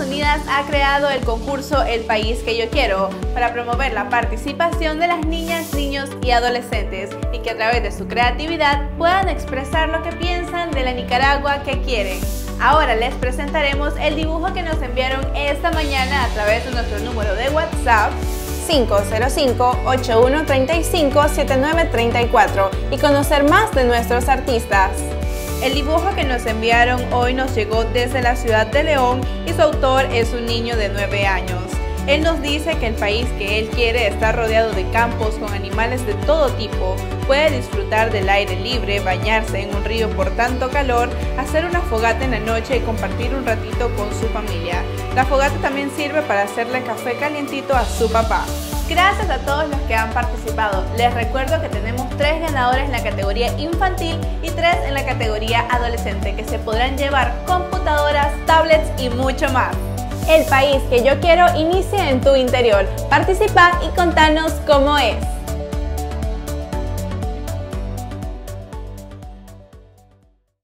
Unidas ha creado el concurso El País que Yo Quiero para promover la participación de las niñas, niños y adolescentes y que a través de su creatividad puedan expresar lo que piensan de la Nicaragua que quieren. Ahora les presentaremos el dibujo que nos enviaron esta mañana a través de nuestro número de WhatsApp 505-8135-7934 y conocer más de nuestros artistas. El dibujo que nos enviaron hoy nos llegó desde la ciudad de León y su autor es un niño de 9 años. Él nos dice que el país que él quiere está rodeado de campos con animales de todo tipo, puede disfrutar del aire libre, bañarse en un río por tanto calor, hacer una fogata en la noche y compartir un ratito con su familia. La fogata también sirve para hacerle café calientito a su papá. Gracias a todos los que han participado. Les recuerdo que tenemos 3 ganadores en la categoría infantil y 3 en la categoría adolescente que se podrán llevar computadoras, tablets y mucho más. El país que yo quiero inicia en tu interior. Participa y contanos cómo es.